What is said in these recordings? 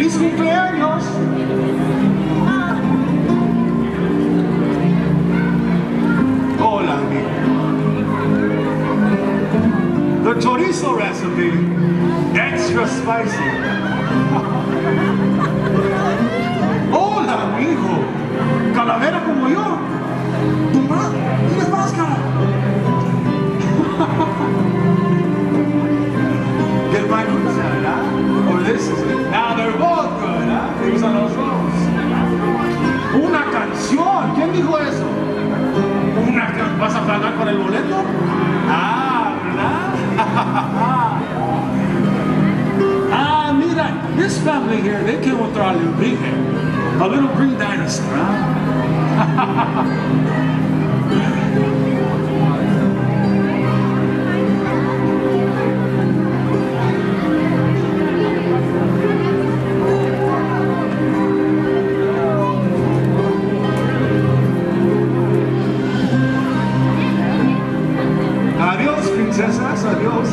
¡Feliz cumpleaños! Hola, amigo. The chorizo recipe, extra spicy. Hola, amigo. Calavera como yo. Toma, tienes máscara. Get my news, ¿verdad? Or this is it. Now they're both good, ¿eh? Te usan los dos. Una canción. ¿Quién dijo eso? ¿Vas a pagar con el boleto? Ah, ¿verdad? Ah, mira, this family here, they came with a little green dinosaur, huh? Adiós, princesas, adiós.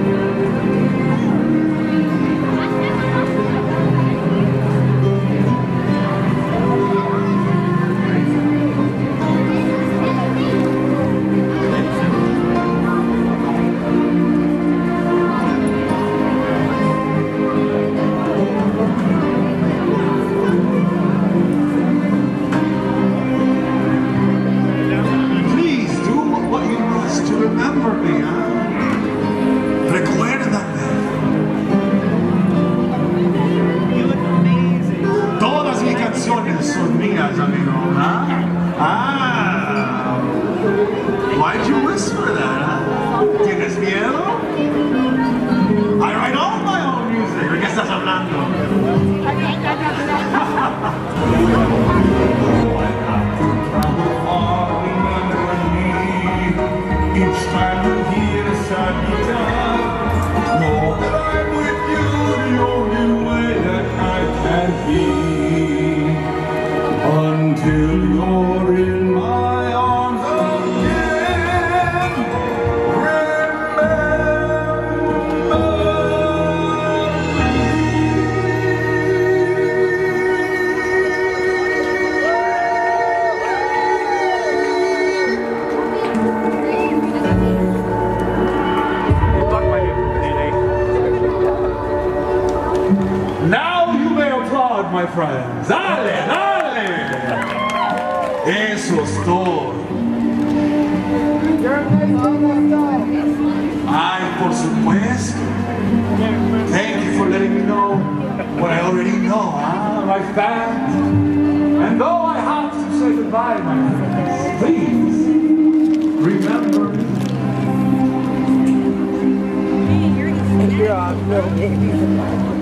Son mías, amigo. Ah. Why'd you whisper that, huh? ¿Tienes miedo? I write all my own music. ¿De qué estás hablando? Each time you hear a sad guitar, know that I'm with you the only way that I can be. Until you're in my arms again, Now you may applaud, my friends. Dale, dale. Eso es todo. Ay, por supuesto. Thank you for letting me know what I already know, huh? My fans. And though I have to say goodbye, my friends, please remember.